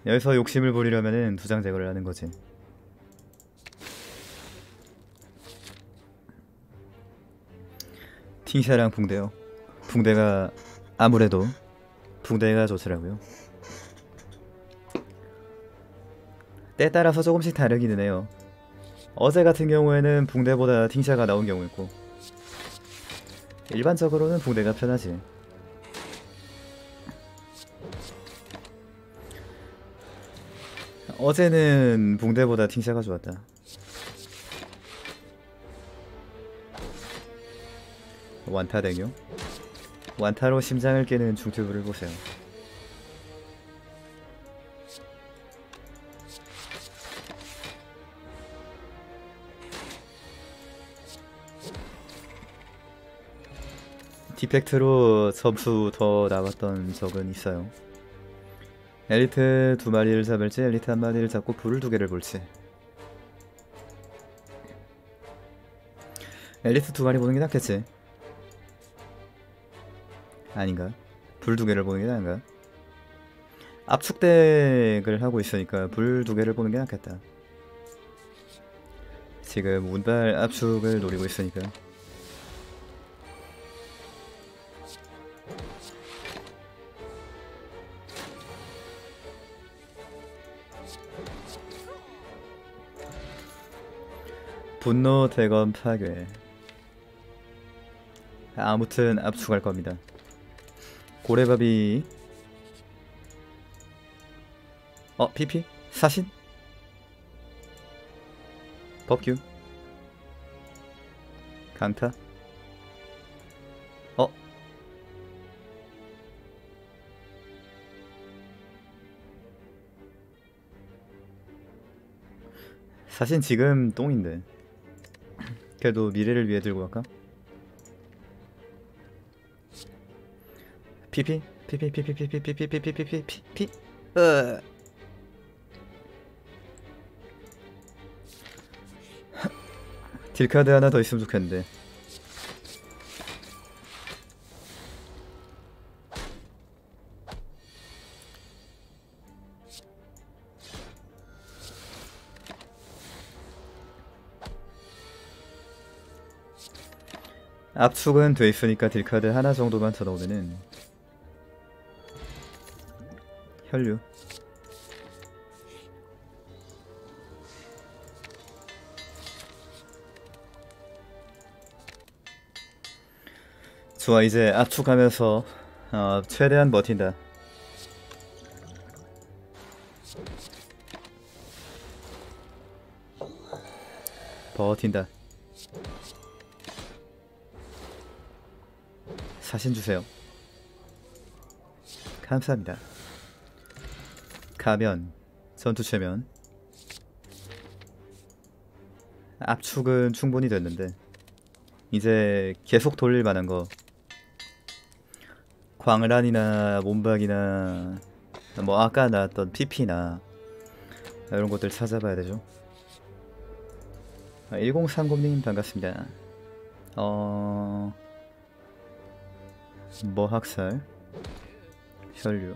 여기서 욕심을 부리려면은 두 장 제거를 하는 거지. 팅샤랑 붕대요. 붕대가 아무래도 붕대가 좋더라고요. 때에 따라서 조금씩 다르기는 해요. 어제 같은 경우에는 붕대보다 팅샤가 나온 경우 있고, 일반적으로는 붕대가 편하지. 어제는 붕대보다 팅샤가 좋았다. 완타대교? 완타로 심장을 깨는 중튜브를 보세요. 디펙트로 점수 더 나갔던 적은 있어요. 엘리트 2마리를 잡을지 엘리트 1마리를 잡고 불을 2개를 볼지. 엘리트 2마리 보는 게 낫겠지. 아닌가? 불 2개를 보는 게 나은가? 압축덱을 하고 있으니까 불 2개를 보는 게 낫겠다. 지금 운발 압축을 노리고 있으니까. 분노 대검 파괴. 아무튼 압축할 겁니다. 고래밥이 PP? 사신? 법규? 강타? 사신 지금 똥인데 그래도 미래를 위해 들고 갈까? PP? PP 딜카드 하나 더 있으면 좋겠는데. 압축은 돼 있으니까 딜카드 하나 정도만 더 넣으면은 혈류. 좋아, 이제 압축하면서 최대한 버틴다. 버틴다. 사신 주세요. 감사합니다. 가면, 전투 최면. 압축은 충분히 됐는데 이제 계속 돌릴 만한 거, 광란이나 몸박이나 뭐 아까 나왔던 PP나 이런 것들 찾아봐야 되죠. 1030님 반갑습니다. 뭐 학살, 혈류.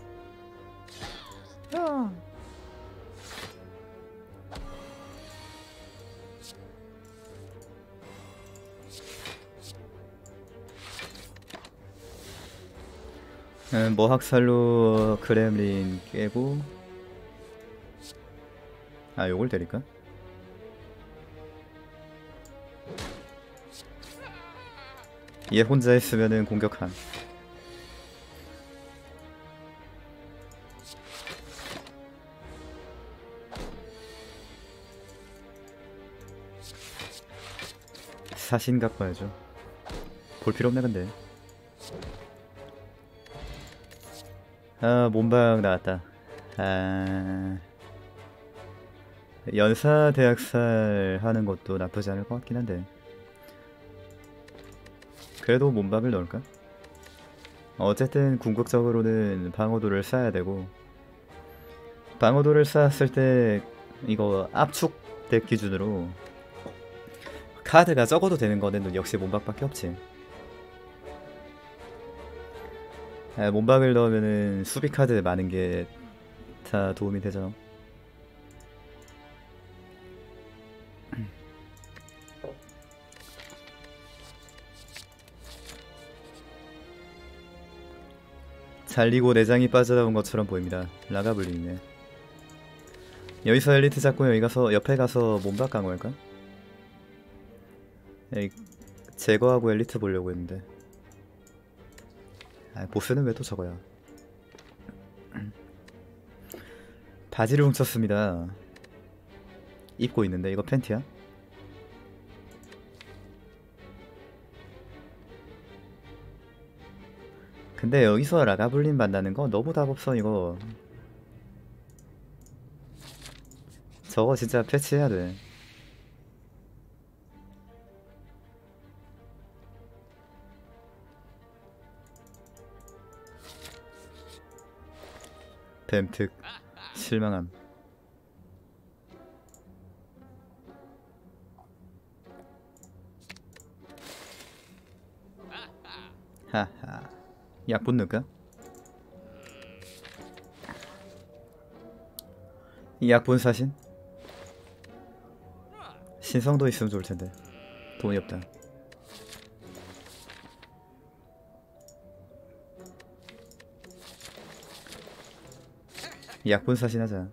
뭐 학살로 그렘린 깨고. 요걸 때릴까? 얘 혼자 했으면은 공격함. 사신 갖고 와야죠. 볼 필요 없네 근데. 몸박 나왔다. 연사 대학살 하는 것도 나쁘지 않을 것 같긴 한데 그래도 몸박을 넣을까? 어쨌든 궁극적으로는 방어도를 쌓아야 되고, 방어도를 쌓았을 때 이거 압축덱 기준으로 카드가 적어도 되는 거는 역시 몸박밖에 없지. 몸박을 넣으면은 수비 카드 많은 게 다 도움이 되죠. 잘리고 내장이 빠져나온 것처럼 보입니다. 라가블린이네. 여기서 엘리트 잡고 여기 가서 옆에 가서 몸박 강화할까? 에이, 제거하고 엘리트 보려고 했는데. 아, 보스는 왜 또 저거야? 바지를 훔쳤습니다. 입고 있는데 이거 팬티야? 근데 여기서 라가블린 만나는 거 너무 답 없어 이거. 저거 진짜 패치해야 돼. 뱀특 실망함. 하하. 약분 넣을까? 이 약분 사신? 신성도 있으면 좋을텐데 돈이 없다. 약분 사신 하자.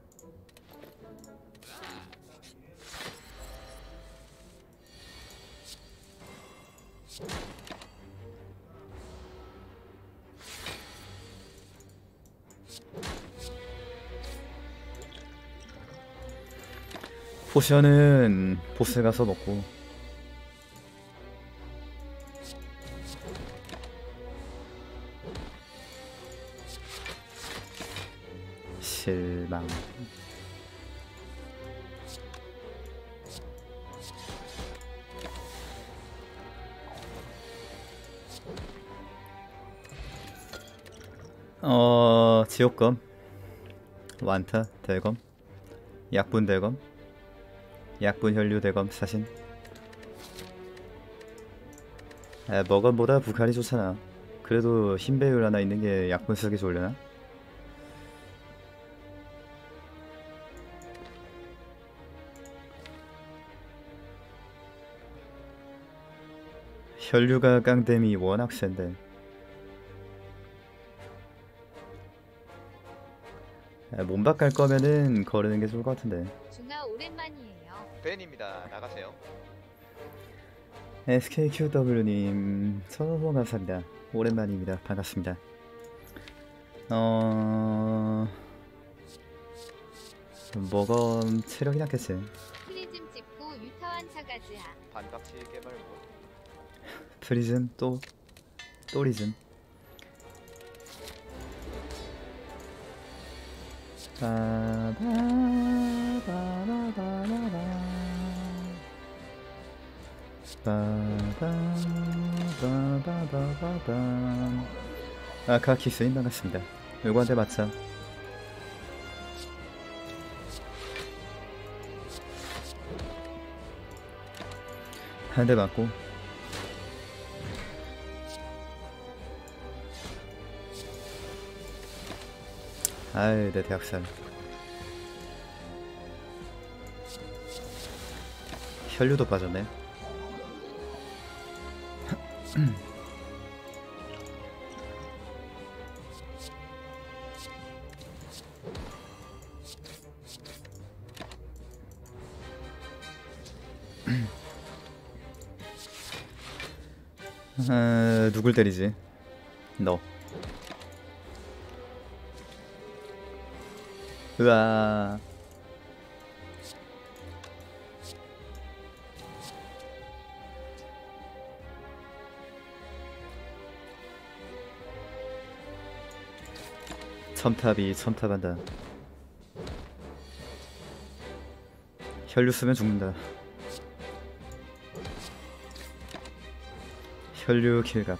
포션은 보스 가서 먹고. 실망. 지옥검 완타 대검 약분 대검 약분 혈류 대검 사신. 머검보다 부칼이 좋잖아. 그래도 흰 배율 하나 있는 게 약분 쓰기 좋으려나? 혈류가 깡댐이 워낙 센데. 몸박 갈 거면은 거르는 게 좋을 것 같은데. 중아 오랜만이에요. 벤입니다. 나가세요. SKQW님 천원후원 감사합니다. 오랜만입니다. 반갑습니다. 뭐건 체력이 낮겠지. 프리즘 찍고 유타완 차가즈하. 반박치 개발 뭐. 프리즘 또 리즘. 아카키스님 반갑습니다. 요거한테 맞자. 한 대 맞고. 아이 내 대학살. 혈류도 빠졌네. 누굴 때리지? 너. 으아. 첨탑이 첨탑한다. 혈류 쓰면 죽는다. 혈류 킬각.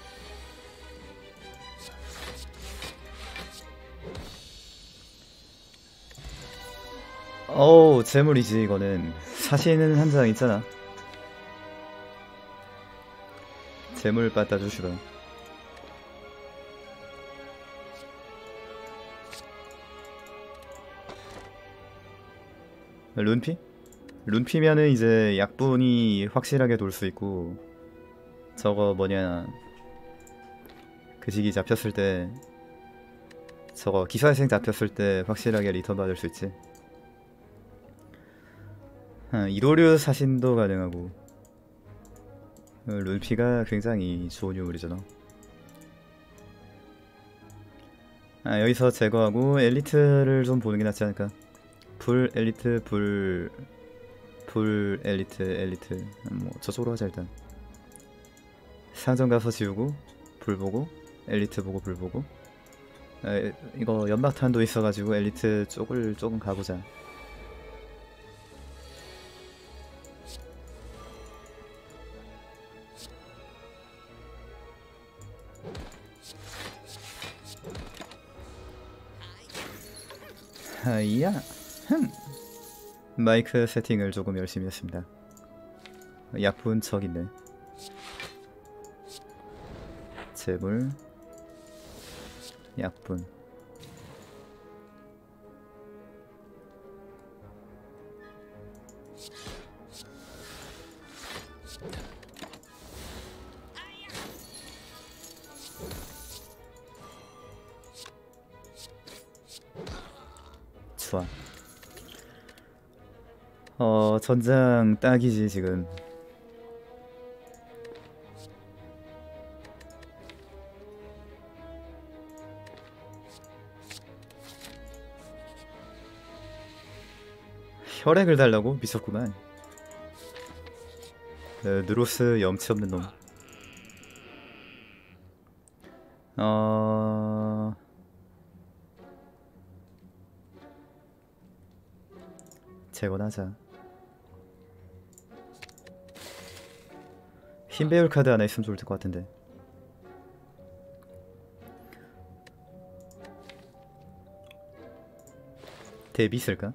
어우 재물이지 이거는. 사시는 한 장 있잖아. 재물 갖다 주시라. 룬피? 룬피면은 이제 약분이 확실하게 돌 수 있고 저거 뭐냐 그 시기 잡혔을 때 저거 기사생 잡혔을 때 확실하게 리턴 받을 수 있지. 이도류 사신도 가능하고 룬피가 굉장히 좋은 유물이잖아. 여기서 제거하고 엘리트를 좀 보는 게 낫지 않을까? 불 엘리트 불 엘리트 엘리트 뭐 저쪽으로 하자. 일단 상점 가서 지우고 불 보고 엘리트 보고 불 보고 이거 연막탄도 있어가지고 엘리트 쪽을 조금 가보자. 하이야. 마이크 세팅을 조금 열심히 했습니다. 약분 척 있네. 재물 약분 좋아. 전장 딱이지 지금. 혈액을 달라고? 미쳤구만. 누로스 염치 없는 놈. 재건하자. 흰 배율 카드 하나 있으면 좋을 것 같은데. 대비 있을까?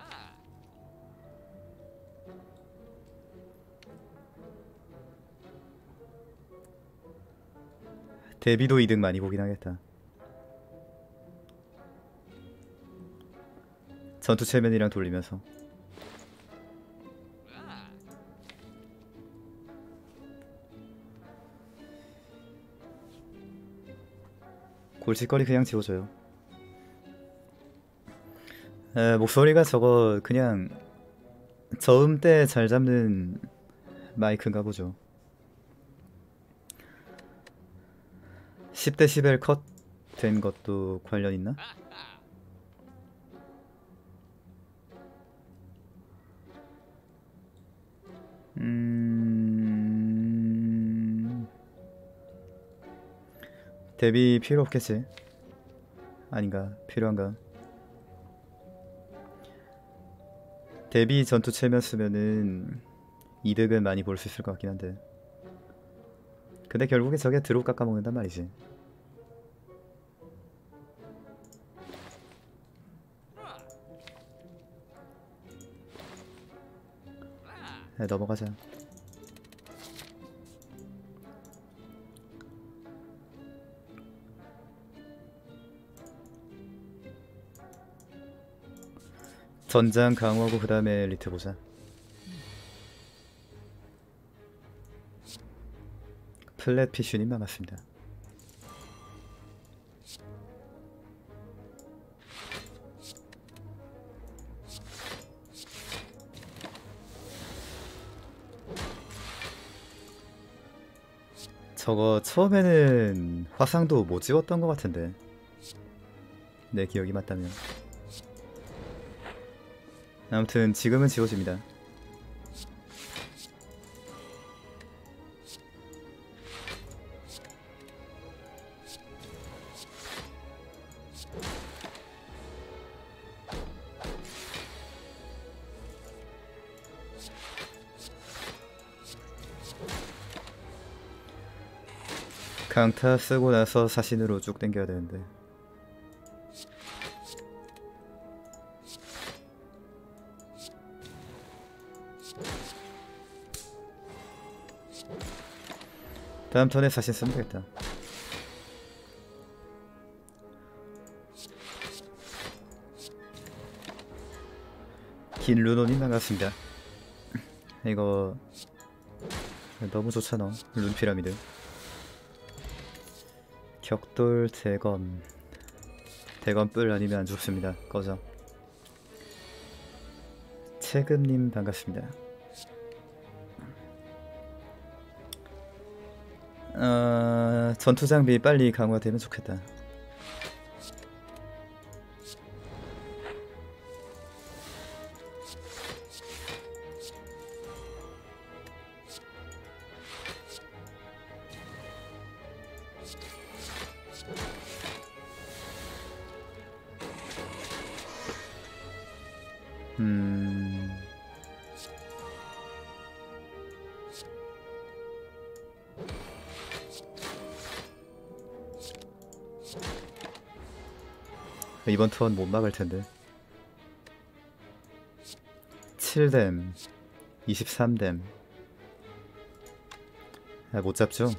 데뷔도 이득 많이 보긴 하겠다. 전투 체면이랑 돌리면서. 골칫거리 그냥 지워줘요. 목소리가 저거 그냥 저음 때 잘 잡는 마이크인가 보죠. 10데시벨 컷 된 것도 관련 있나? 데뷔 필요 없겠지? 아닌가? 필요한가? 데뷔 전투 체면 쓰면은 이득은 많이 볼 수 있을 것 같긴 한데. 근데 결국에 저게 드롭 깎아먹는단 말이지. 넘어가자. 전장 강화하고 그 다음에 엘리트 보자. 플랫 피쉬님 반갑습니다. 저거 처음에는 화상도 못 지웠던 것 같은데, 내 기억이 맞다면. 아무튼 지금은 지워집니다. 강타 쓰고 나서 사신으로 쭉 당겨야 되는데. 다음 턴에 사신 쓰면 되겠다. 긴 루노님 반갑습니다. 이거 너무 좋잖아. 룬 피라미드. 격돌 대검. 대검 뿔 아니면 안 죽습니다. 꺼져. 채금님 반갑습니다. 전투 장비 빨리 강화되면 좋겠다. 이번 턴 못 막을 텐데. 7뎀 23뎀. 못 잡죠?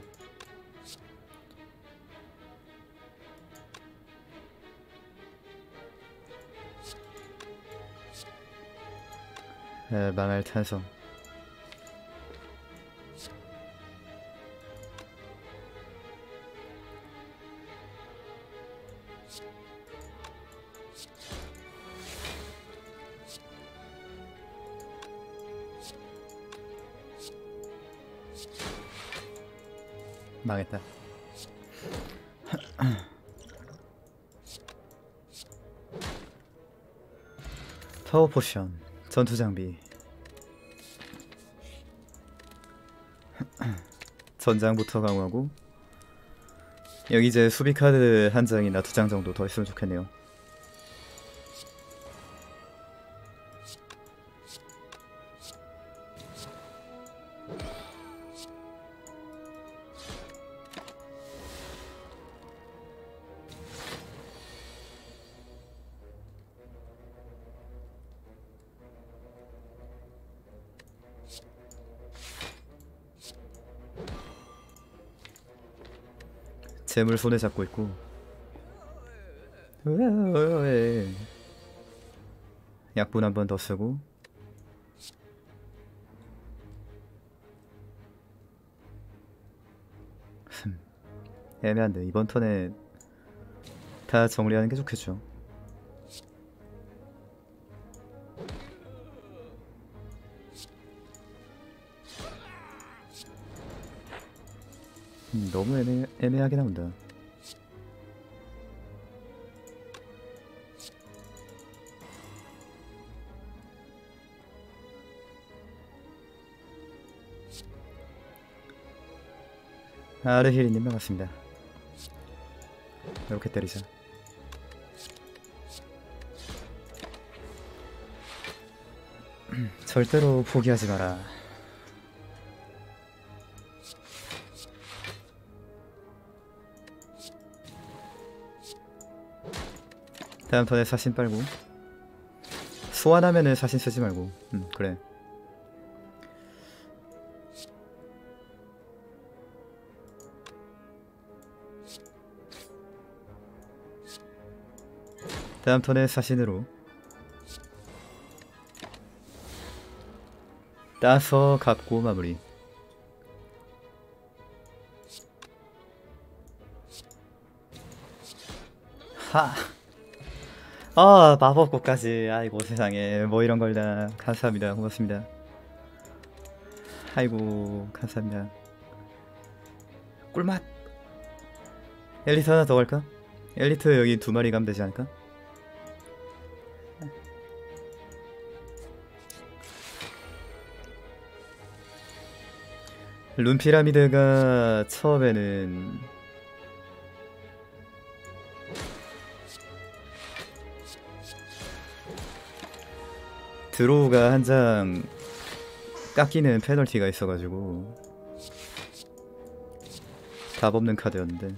망할 탄성. 망했다. 파워 포션, 전투 장비. 전장부터 강화하고 여기 이제 수비 카드 한 장이나 두 장 정도 더 있으면 좋겠네요. 재물 손에 잡고 있고. 약분 한 번 더 쓰고. 애매한데 이번 턴에 다 정리하는 게 좋겠죠. 너무 애매하게 나온다. 아르히리님 반갑습니다. 이렇게 때리자. 절대로 포기하지 마라. 다음 턴에 사신 빨고. 소환하면은 사신 쓰지 말고. 그래. 다음 턴에 사신으로 따서 갚고 마무리. 하. 마법꽃까지. 아이고 세상에, 뭐 이런 걸 다. 감사합니다. 고맙습니다. 아이고 감사합니다. 꿀맛. 엘리트 하나 더 갈까? 엘리트 여기 2마리 가면 되지 않을까? 룬 피라미드가 처음에는 드로우가 한 장 깎이는 페널티가 있어가지고 답 없는 카드였는데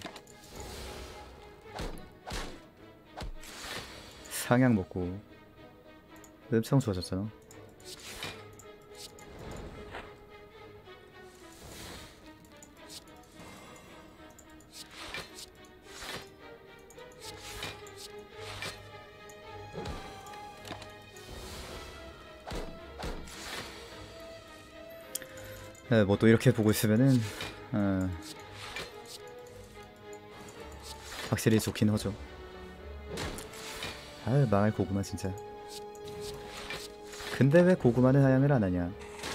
상향 먹고 엄청 좋아졌잖아. 뭐 또 이렇게 보고 있으면은 확실히 좋긴 하죠. 아유 망할 고구마 진짜. 근데 왜 고구마는 하향을 안 하냐?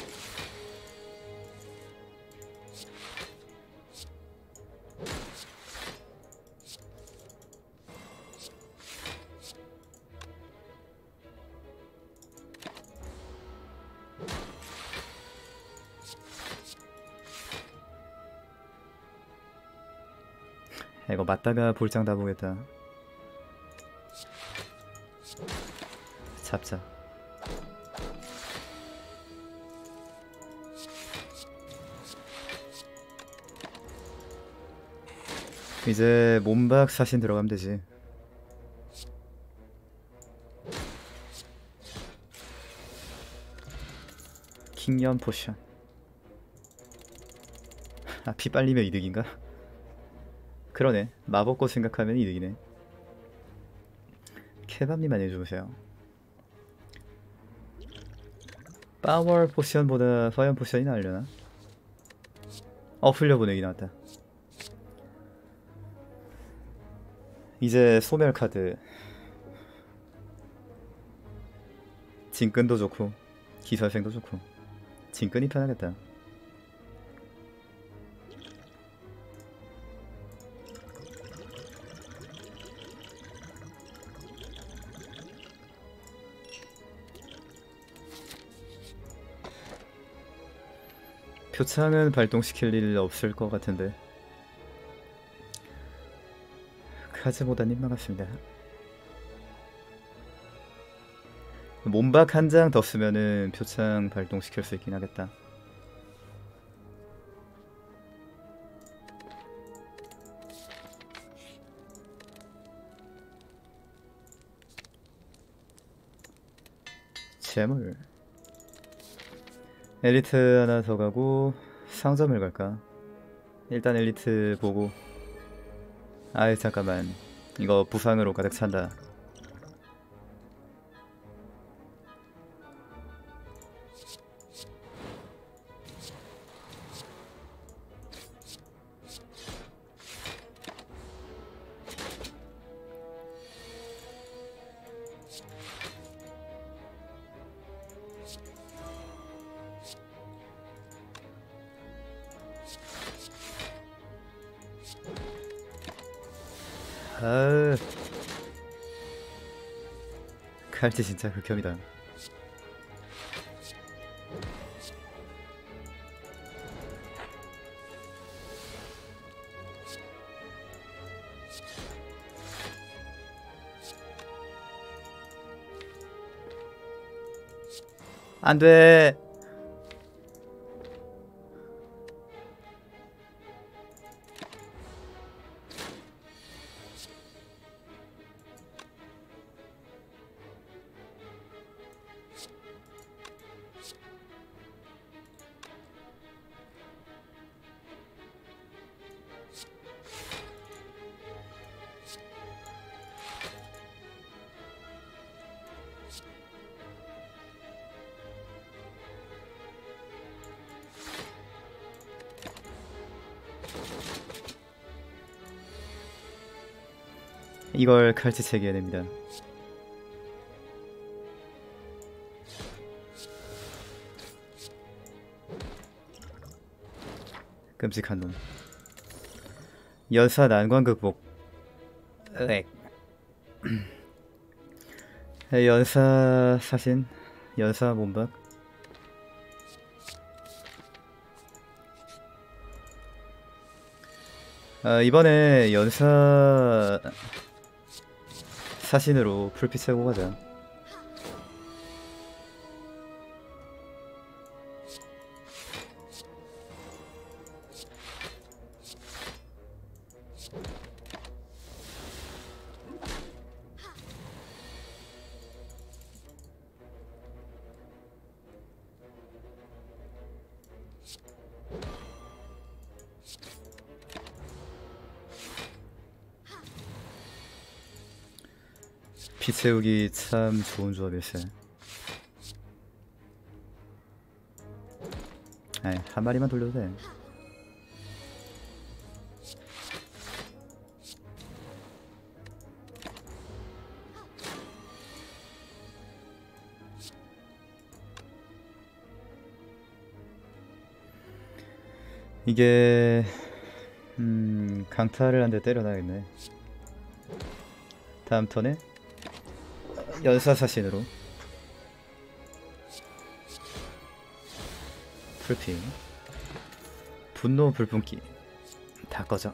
이거 맞다가 볼장 다 보겠다. 잡자. 이제 몸박 사신 들어가면 되지. 킹연 포션. 아, 피 빨리면 이득인가? 그러네. 마법꽃 생각하면 이득이네. 케밥님만 해주세요. 파워 포션보다 파이어 포션이 나으려나? 흘려보내기 나왔다. 이제 소멸 카드. 진끈도 좋고 기설생도 좋고 진끈이 편하겠다. 표창은 발동시킬 일 없을 것 같은데. 카즈보다님 반갑습니다. 몸박 한 장 더 쓰면은 표창 발동시킬 수 있긴 하겠다. 재물. 엘리트 하나 더 가고 상점을 갈까? 일단 엘리트 보고. 아이 잠깐만, 이거 부상으로 가득 찬다. 아, 칼치 진짜 극혐이다. 안돼. 이걸 칼치채기 해냅니다. 끔찍한 놈. 연사 난관 극복. 으엑. 연사 사신. 연사 몸박. 이번에 연사 사신으로 풀피 채우고 가자. 피 채우기 참 좋은 조합일세. 아이, 한 마리만 돌려도 돼. 이게 강타를 한 대 때려놔야겠네. 다음 턴에 연사사신으로 풀피, 분노 불분기 다 꺼져.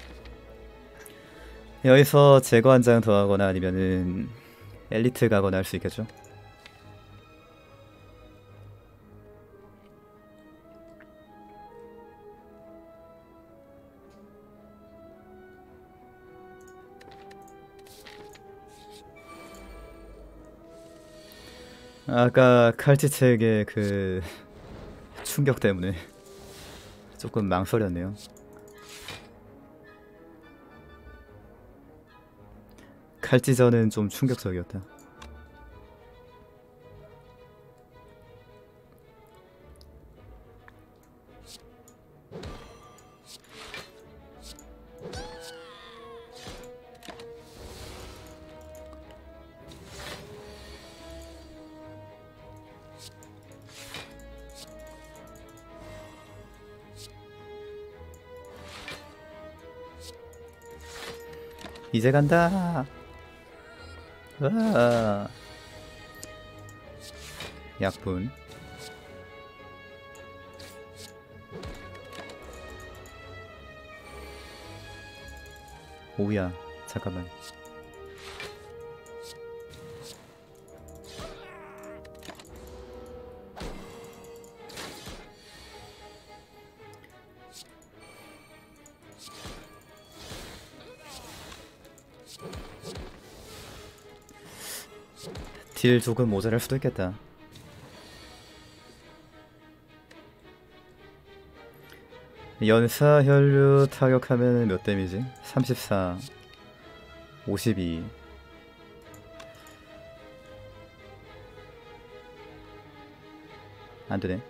여기서 제거 한 장 더 하거나 아니면은 엘리트 가거나 할 수 있겠죠. 아까 칼치책의 그 충격 때문에 조금 망설였네요. 칼치전은 좀 충격적이었다. 이제 간다. 와. 약분. 오야, 잠깐만. 딜 조금 모자랄 수도 있겠다. 연사 혈류 타격하면 몇 데미지? 34, 52. 안 되네.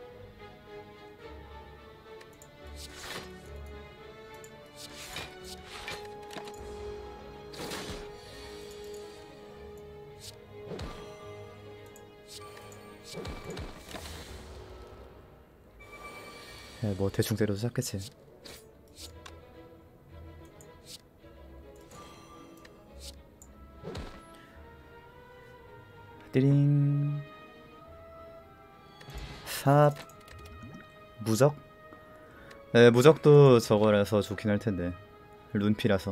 야, 뭐 대충 때려도 잡겠지. 띠링. 삽. 무적? 네, 무적도 저거라서 좋긴 할 텐데. 룬피라서.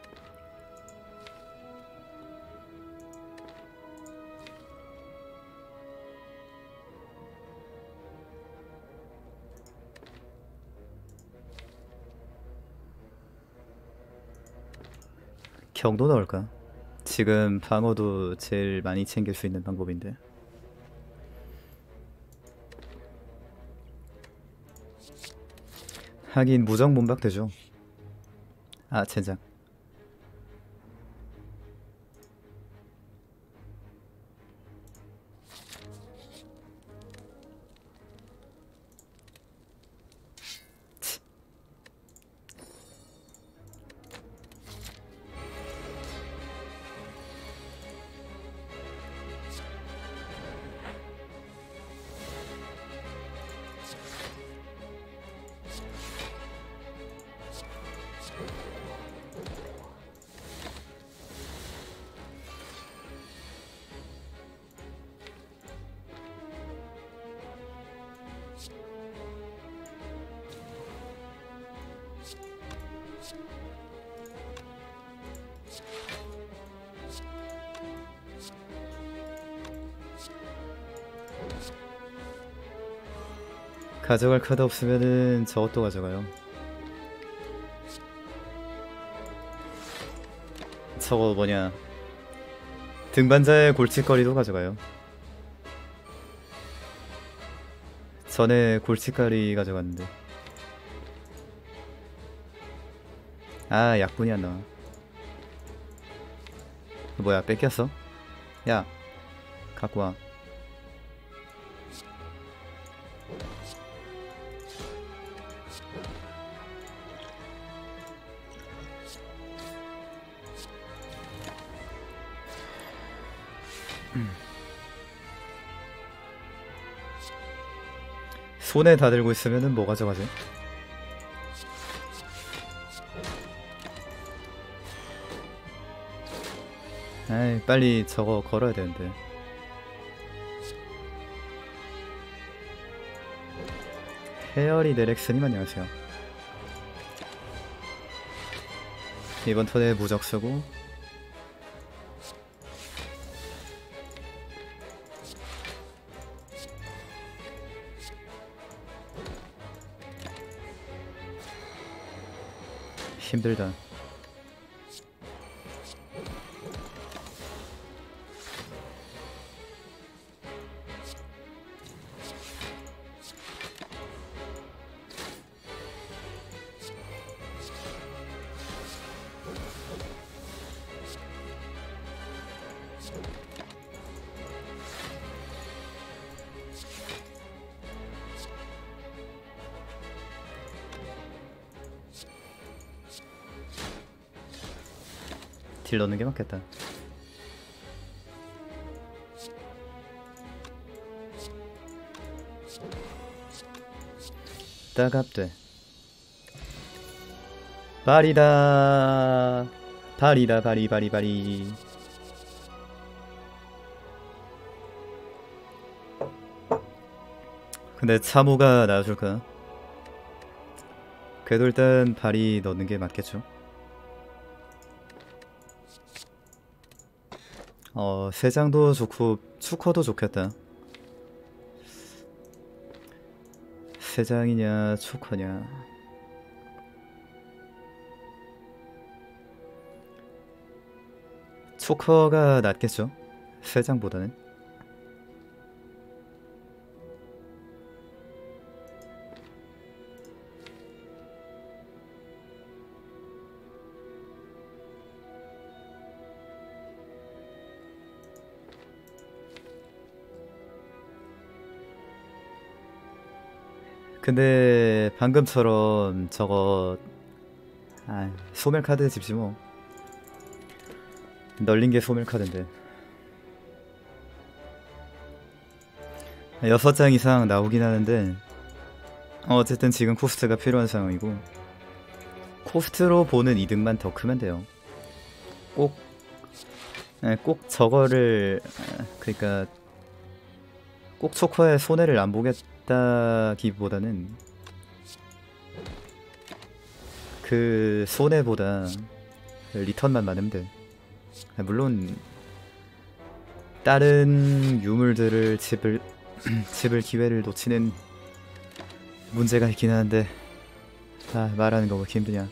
경도 넣을까? 지금 방어도 제일 많이 챙길 수 있는 방법인데. 하긴 무적 몸박 되죠. 아, 젠장. 가져갈 카드 없으면은 저것도 가져가요. 저거 뭐냐, 등반자의 골칫거리도 가져가요. 전에 골칫거리 가져갔는데. 아, 약분이 안 나와. 뭐야, 뺏겼어? 야, 갖고 와. 손에 다 들고 있으면은 뭐 가져가지? 아이, 빨리 저거 걸어야 되는데. 헤어리 네렉스님 안녕하세요. 이번 턴에 무적 쓰고 힘들다. 딜 넣는 게 맞겠다. 따갑돼. 발이다. 발이다, 발이, 발이, 발이. 근데 참호가 나와줄까? 그래도 일단 발이 넣는 게 맞겠죠? 세장도 좋고 추커도 좋겠다. 세장이냐 추커냐. 추커가 낫겠죠? 세장보다는. 근데 방금처럼 저거 소멸 카드 집지 뭐. 널린 게 소멸 카드인데. 6장 이상 나오긴 하는데 어쨌든 지금 코스트가 필요한 상황이고 코스트로 보는 이득만 더 크면 돼요. 꼭 저거를 그러니까 꼭 초커의 손해를 안 보겠다기보다는 그 손해보다 리턴만 많으면 돼. 물론 다른 유물들을 집을 기회를 놓치는 문제가 있긴 한데 말하는 거 왜 이렇게 힘드냐.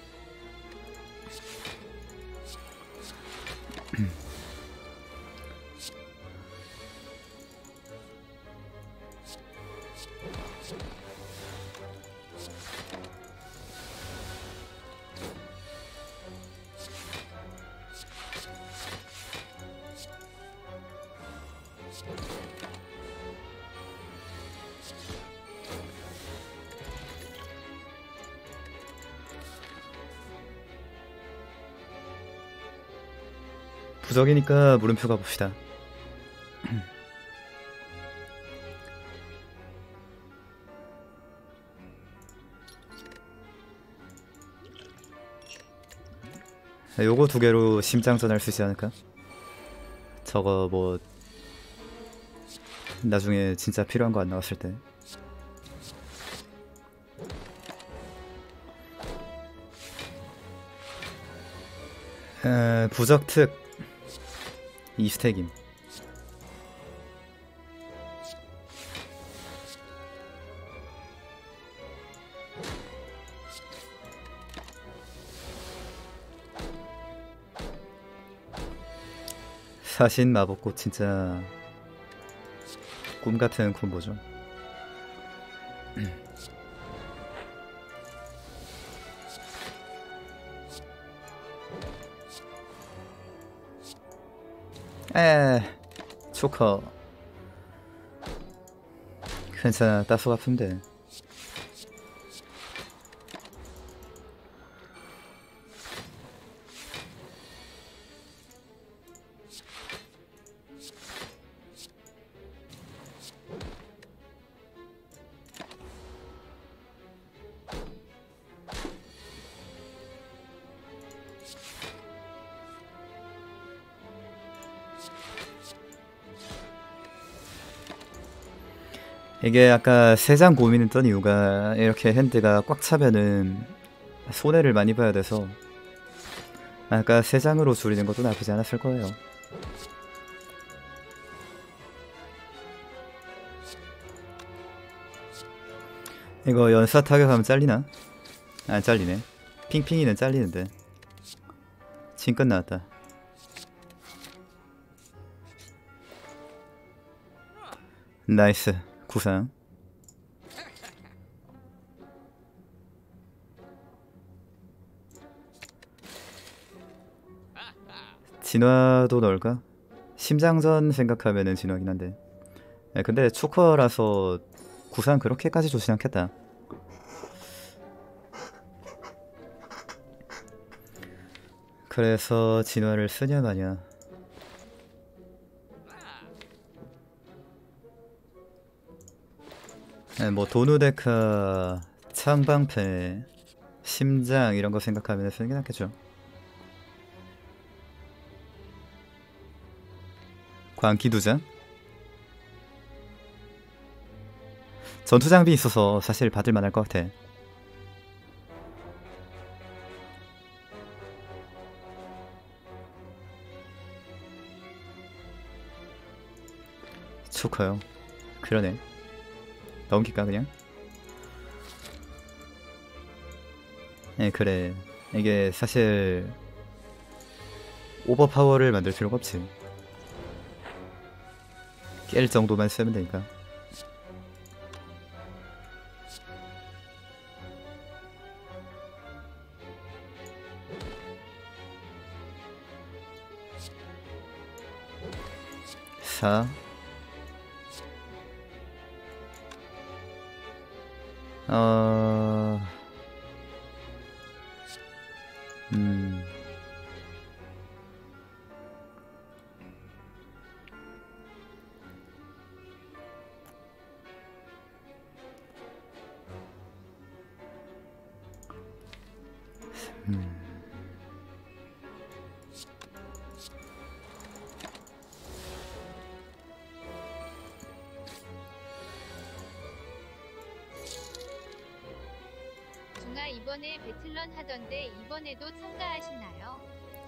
부적이니까 물음표 가봅시다. 요거 2개로 심장전 할 수 있지 않을까? 저거 뭐 나중에 진짜 필요한 거 안 나왔을 때. 부적 특 2스택임. 사신 마법꽃 진짜 꿈같은 콤보죠. 초커 괜찮아. 따서 아프면 돼. 이게 아까 3장 고민했던 이유가 이렇게 핸드가 꽉 차면은 손해를 많이 봐야 돼서 아까 3장으로 줄이는 것도 나쁘지 않았을 거예요. 이거 연사 타격하면 잘리나? 안 잘리네. 핑핑이는 잘리는데. 징끝 나왔다. 나이스. 구상. 진화도 넣을까? 심장전 생각하면은 진화긴 한데. 근데 초커라서 구상 그렇게까지 좋진 않겠다. 그래서 진화를 쓰냐 마냐. 뭐 도누데카, 창방패, 심장 이런 거 생각하면 쓰는 게 낫겠죠. 광기 2장? 전투 장비 있어서 사실 받을 만할 것 같아. 초커요. 그러네. 넘길까 그냥? 네 그래. 이게 사실 오버파워를 만들 필요가 없지. 깰 정도만 쓰면 되니까. 사 어... 음... 중아 이번에 배틀런 하던데 이번에도 참가하시나요?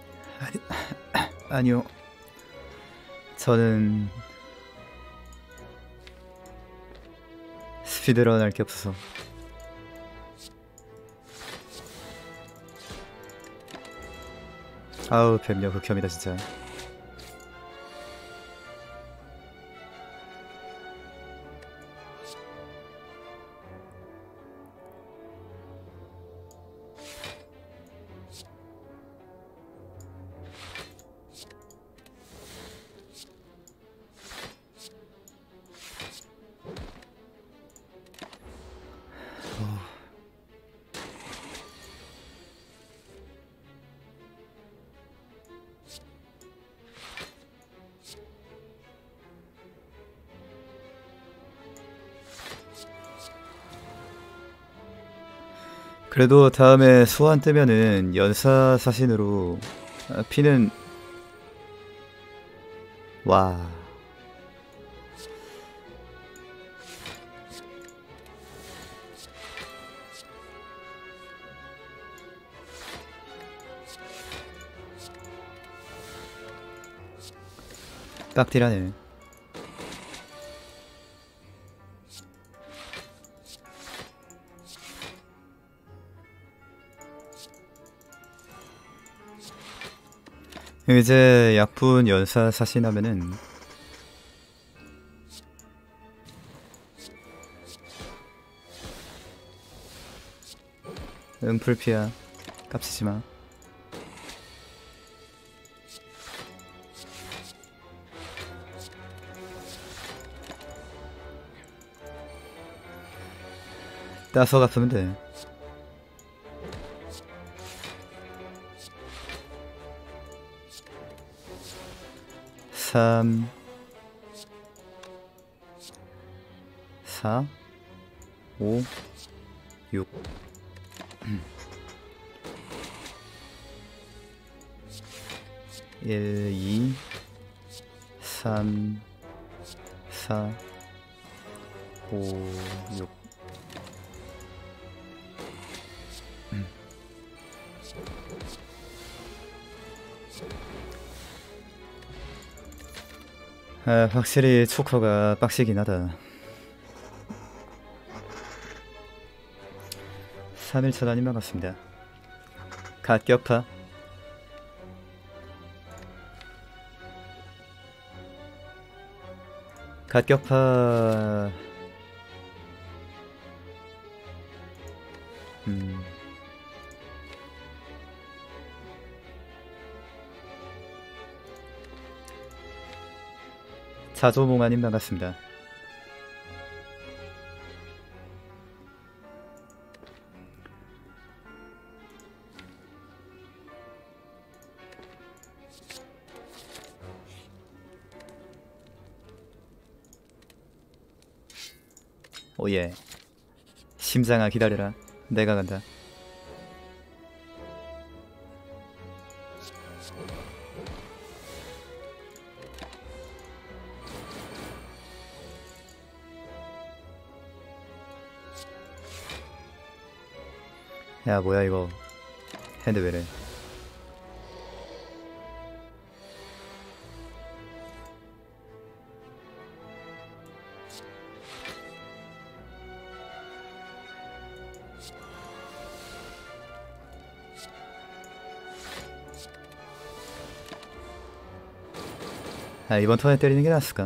아니요. 저는 스피드런 할 게 없어서. 아우 뱀력 극혐이다 진짜. 그래도 다음에 소환 뜨면은 연사 사신으로 피는 와 빡딜하네. 이제 약분 연사 사신하면은 응풀피야 깝치지마. 따서 갚으면 돼. 삼, 사, 오, 육. 일, 이, 삼, 사, 5, 6. 아, 확실히 초커가 빡시긴 하다. 3일 차단이 반갑습니다. 갓격파. 갓격파. 자조몽아님 반갑습니다. 오예. 심장아 기다려라. 내가 간다. 야 뭐야 이거 핸드 왜래. 아 이번 턴에 때리는 게 낫을까?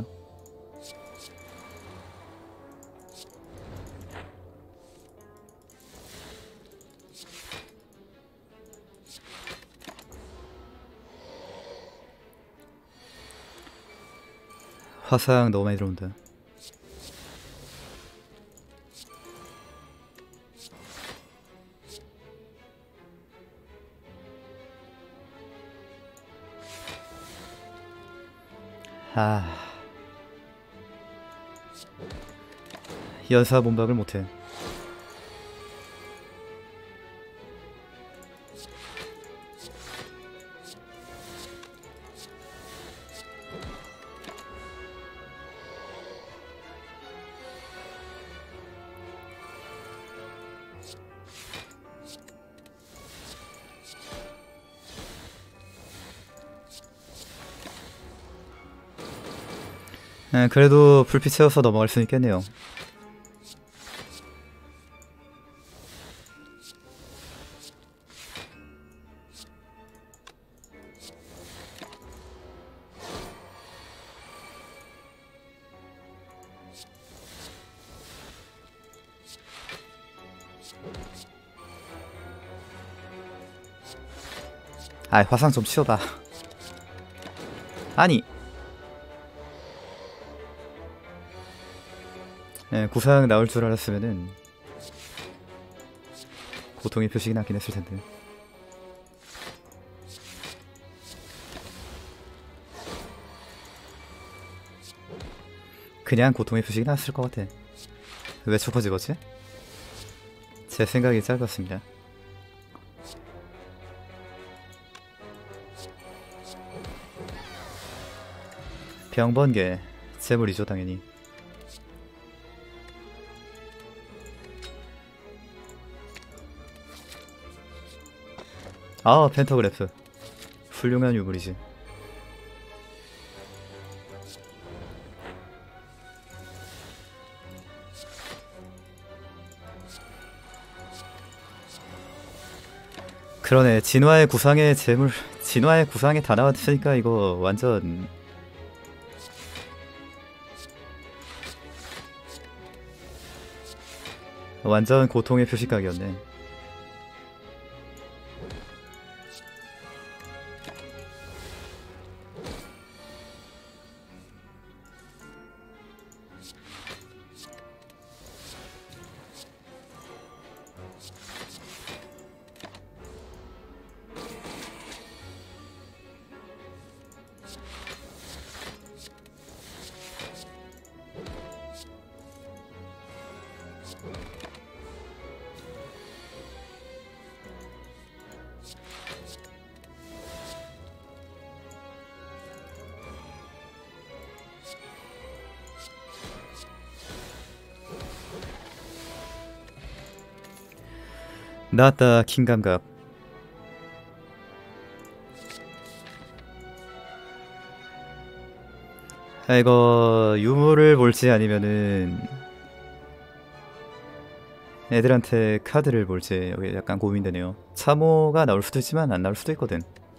화상 너무 많이 들어온다. 아 연사 몸박을 못해. 그래도 불빛 채워서 넘어갈 수 있겠네요. 아 화상 좀 치워봐. 아니 구상 나올 줄 알았으면은 고통의 표식이 나긴 했을 텐데. 그냥 고통의 표식이 났을 것 같아. 왜 초코 집었지? 제 생각이 짧았습니다. 병번개 재물이죠 당연히. 아 펜터그래프 훌륭한 유물이지. 그러네. 진화의 구상의 재물, 진화의 구상이 다 나왔으니까 이거 완전 고통의 표시각이었네. 나왔다 킹감각. 이거 유물을 볼지 아니면은 애들한테 카드를 볼지 여기 약간 고민되네요. 참호가 나올 수도 있지만 안 나올 수도 있거든.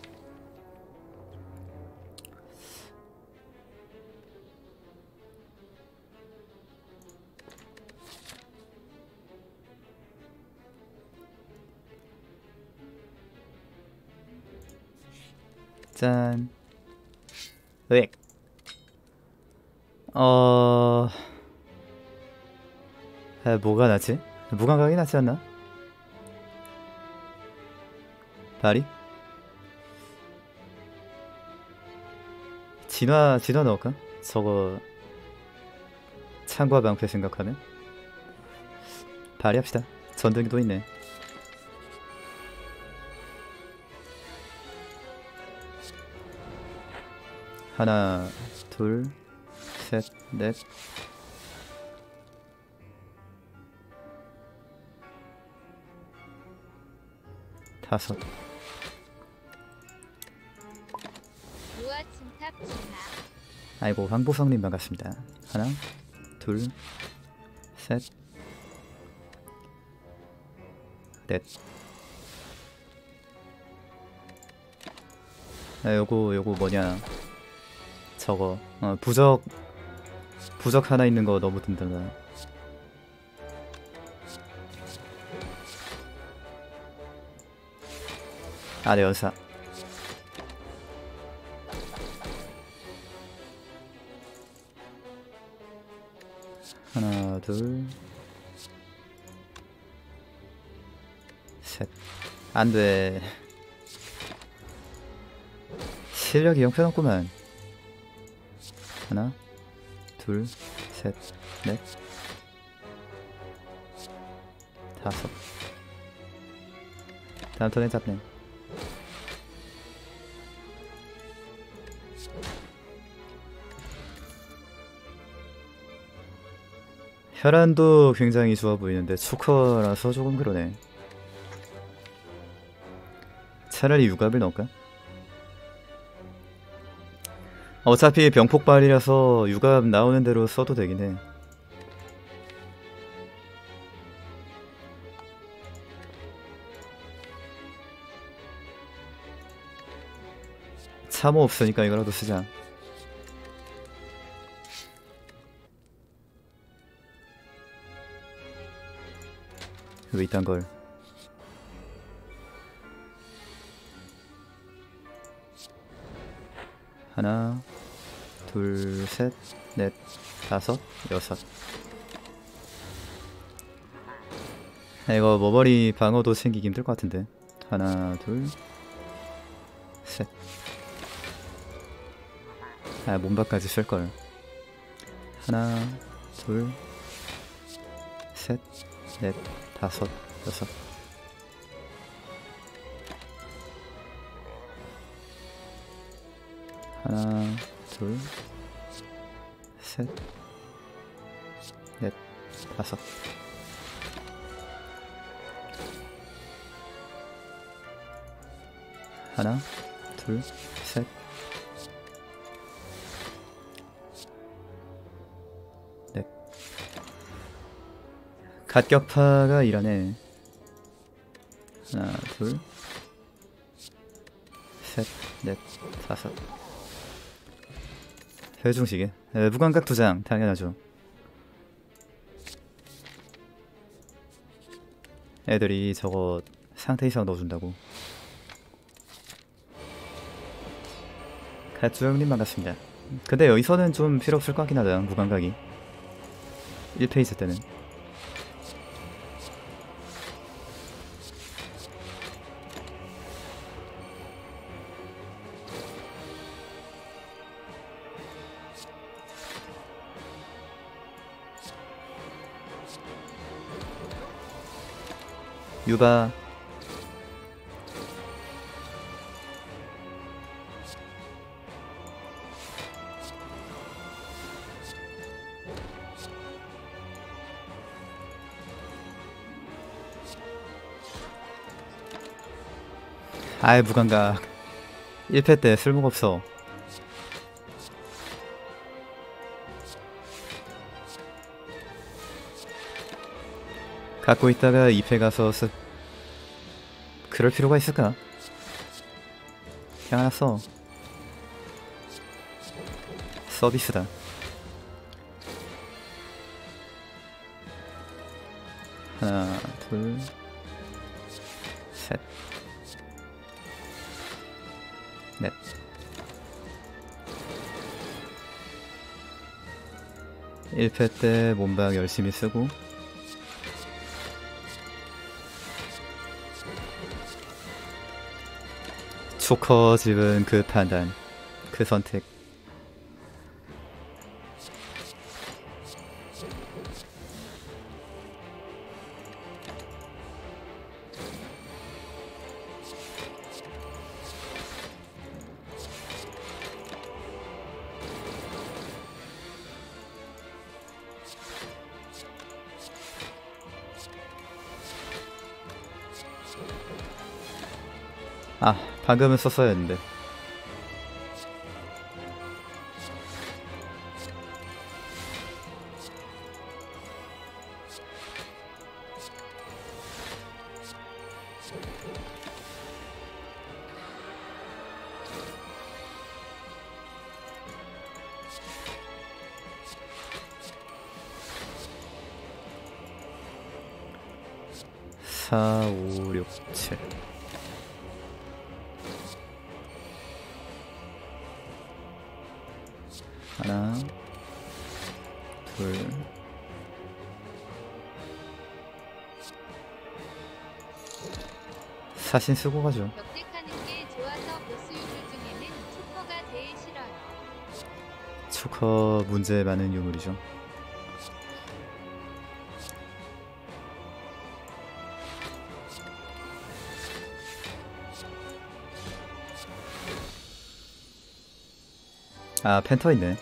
짠. 으익. 뭐가 낫지? 무감각이 낫지 않나? 다리? 진화 넣을까? 저거 창과 방패 생각하면 발휘합시다. 전등도 있네. 하나, 둘, 셋, 넷. 다섯. 루아 침탑 진화. 아이고 황보성님 반갑습니다. 하나, 둘, 셋, 넷. 요거 뭐냐? 저거 부적 하나 있는 거 너무 든든하다. 네 연사. 하나, 둘, 셋. 안돼. 실력이 형편없구만. 하나, 둘, 셋, 넷, 다섯. 다음 턴에 잡네. 혈안도 굉장히 좋아 보이는데 초커라서 조금 그러네. 차라리 유갑을 넣을까? 어차피 병폭발이라서 유갑 나오는 대로 써도 되긴 해. 참호 없으니까 이거라도 쓰자. 왜 이딴 걸. 하나, 둘, 셋, 넷, 다섯, 여섯. 이거 머머리 방어도 챙기기 힘들 것 같은데. 하나, 둘, 셋. 몸박까지 쓸걸. 하나, 둘, 셋, 넷, 다섯, 여섯. 하나, 둘, 셋, 넷, 다섯. 하나, 둘, 셋, 넷. 갓격파가 일하네. 하나, 둘, 셋, 넷, 다섯. 회중시계. 무감각 2장 당연하죠. 애들이 저거 상태 이상 넣어준다고. 갓주영님 반갑습니다. 근데 여기서는 좀 필요 없을 것 같긴 하다. 무감각이 1페이지 때는. 유바. 아이 무감각. 1패 때 쓸모가 없어. 갖고 있다가 2패 가서 그럴 필요가 있을까? 그냥 하나 써. 서비스다. 하나, 둘, 셋, 넷. 일패 때 몸박 열심히 쓰고 초커 집은 그 판단, 그 선택. 아, 방금은 썼어야 했는데. 사, 오, 육, 칠. 하나, 둘, 사신 쓰고 가죠. 역대하는 게 좋아서 보스 유물 중에는 초커가 제일 싫어요. 초커 문제 많은 유물이죠. 아, 펜터 있네.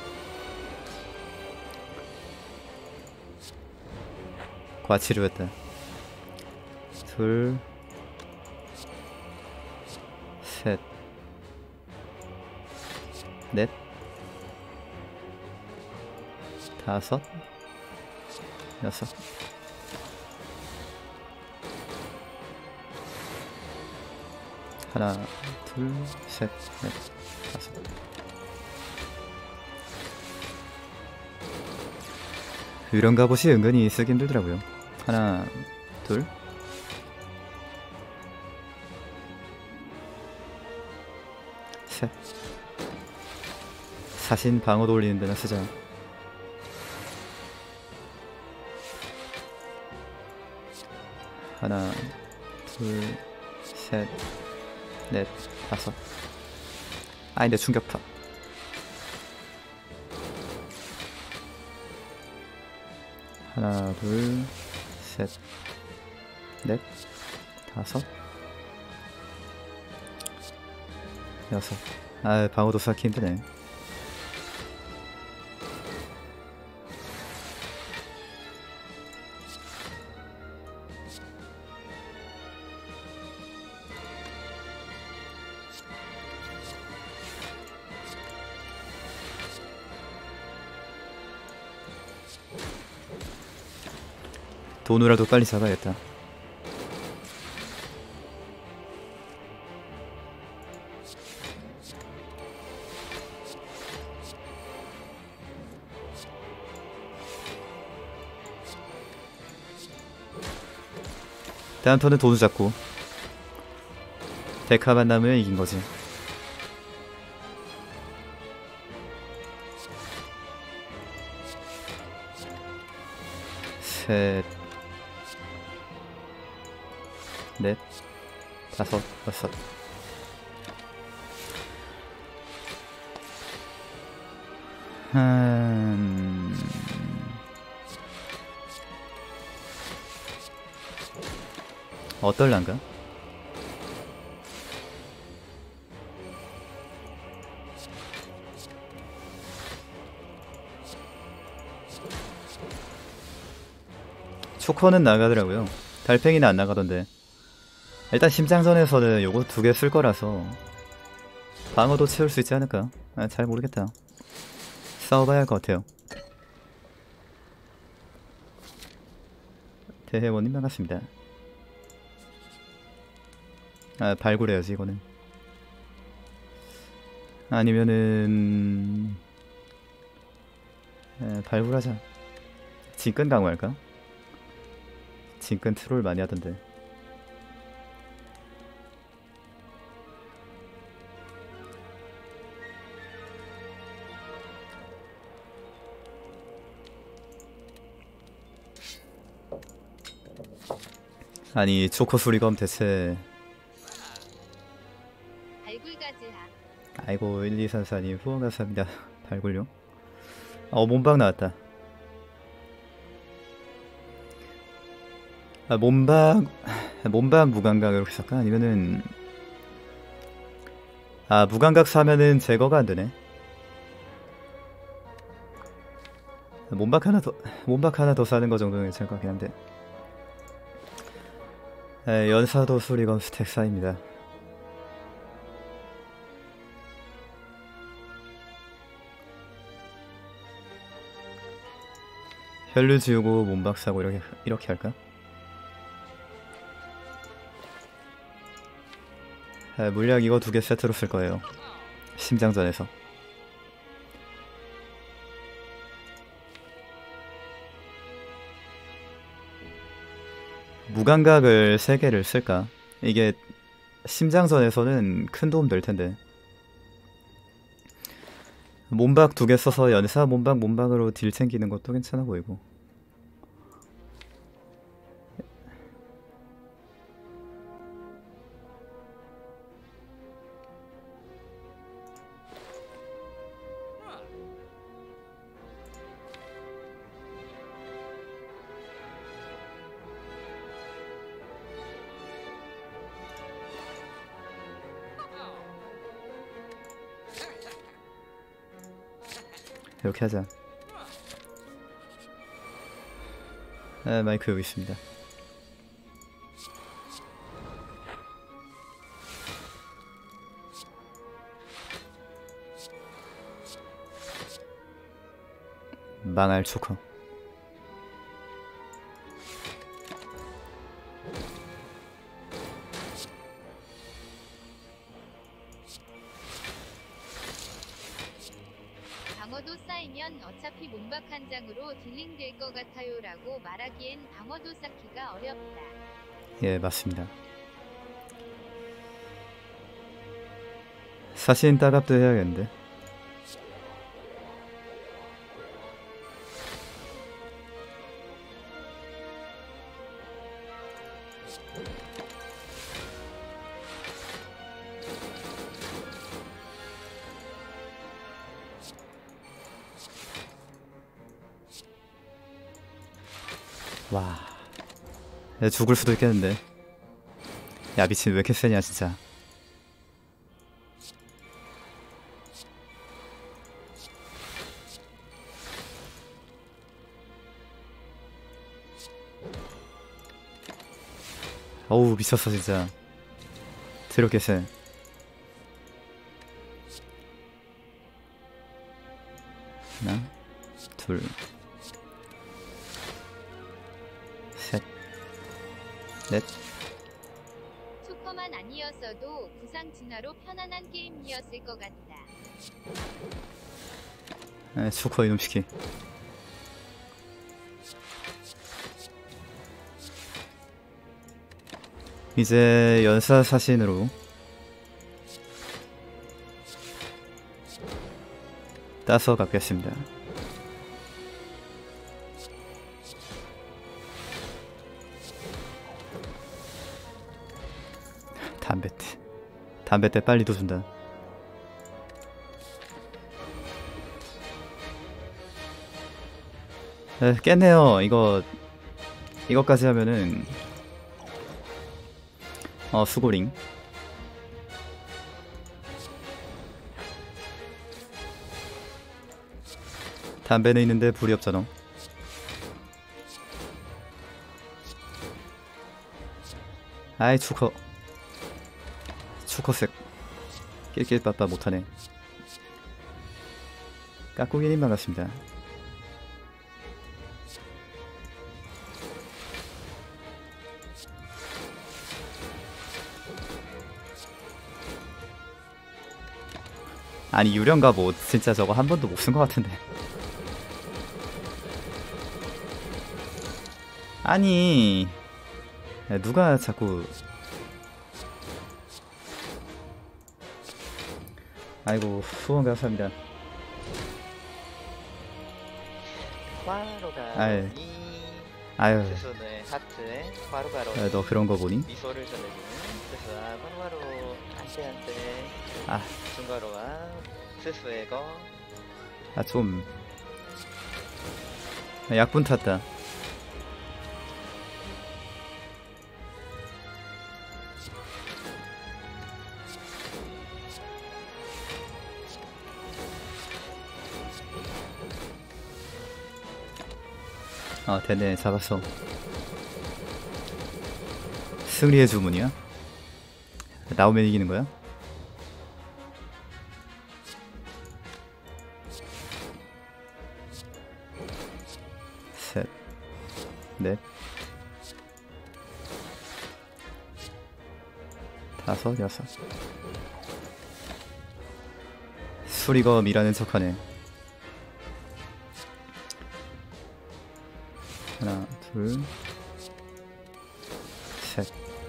과치료했다. 둘, 셋, 넷, 다섯, 여섯. 하나, 둘, 셋, 넷, 다섯. 이런 갑옷이 은근히 쓰기 힘들더라고요. 하나, 둘, 셋. 사신 방어도 올리는 데나 쓰자. 하나, 둘, 셋, 넷, 다섯. 아닌데 충격파. 하나, 둘, 셋, 넷, 다섯, 여섯. 아, 방어도 쌓기 힘드네. 돈으로라도 빨리 잡아야겠다. 다음 턴은 돈을 잡고 데카만 남으면 이긴거지. 셋, 넷, 다섯, 여섯. 어떨란가? 초커는 나가더라고요. 달팽이는 안 나가던데. 일단 심장전에서는 요거 2개 쓸 거라서 방어도 채울 수 있지 않을까? 잘 모르겠다. 싸워봐야 할 것 같아요. 대회원님 반갑습니다. 발굴해야지 이거는. 아니면은 발굴하자. 진끈 강화할까? 진끈 트롤 많이 하던데. 아니 초코수리검 대체. 발굴가즈하. 아이고 1234님 후원 감사합니다. 발굴용. 몸박 나왔다. 몸박 무감각 이렇게 쓸까? 아니면은 무감각 사면은 제거가 안되네. 몸박 하나 더 사는 거 정도는 괜찮을 것 같긴 한데. 연사도 수리검 스택 4입니다. 혈류 지우고 몸박 사고 이렇게 할까? 물약 이거 2개 세트로 쓸 거예요. 심장전에서. 무감각을 3개를 쓸까? 이게 심장전에서는 큰 도움 될 텐데. 몸박 2개 써서 연사 몸박으로 딜 챙기는 것도 괜찮아 보이고. 이렇게 하자. 마이크 여기 있습니다. 망할 초커. 방어도 쌓이면 어차피 몸박 한 장으로 딜링 될 것 같아요 라고 말하기엔 방어도 쌓기가 어렵다. 예, 맞습니다. 사신 따갑도 해야겠는데. 와, 야, 죽을 수도 있겠는데. 야 미친 왜 이렇게 세냐 진짜. 어우 미쳤어 진짜. 드럽게 세. 하나 둘 셋 넷. 초커만 아니었어도 구상 진화로 편안한 게임이었을 것 같다. 초커 이놈시키. 이제 연사 사신으로 따서 갖겠습니다. 담배대 빨리 도준다. 깼네요. 이거까지 하면은 수고링. 담배는 있는데 불이 없잖아. 아이 초커. 수컷색 낄낄빠빠 못하네. 까꾸기님 반갑습니다. 아니 유령가 뭐 진짜 저거 한 번도 못 쓴 것 같은데. 아니 누가 자꾸. 아이고 후원 감사합니다. 아이. 화로가로니 아유 스스의 하트에 화로가로 너 그런 거 보니? 미소를 전해주는 스스와 화로가로 안돼 아, 중가로와 스스의 거 아 좀 약분 탔다. 아 되네 잡았어. 승리의 주문이야? 나오면 이기는 거야? 셋, 넷, 다섯, 여섯. 수리검이라는 척하네. 하나, 둘, 셋,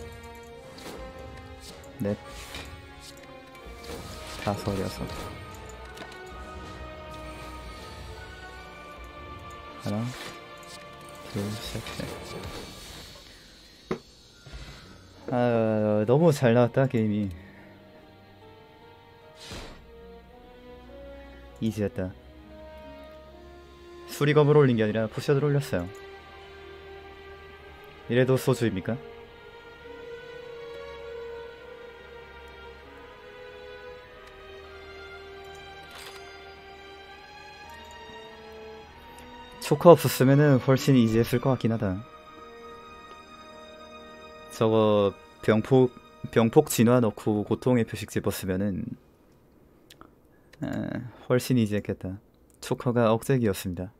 넷, 다섯, 여섯. 하나, 둘, 셋, 넷. 아, 너무 잘 나왔다 게임이. 이지했다. 수리검으로 올린 게 아니라 포션으로 올렸어요. 이래도 소주입니까? 초커 없었으면은 훨씬 이지했을 것 같긴 하다. 저거 병폭 진화 넣고 고통의 표식 집었으면은 훨씬 이지했겠다. 초커가 억제기였습니다.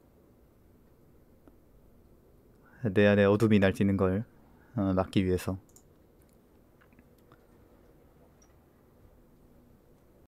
내 안에 어둠이 날뛰는 걸 막기 위해서.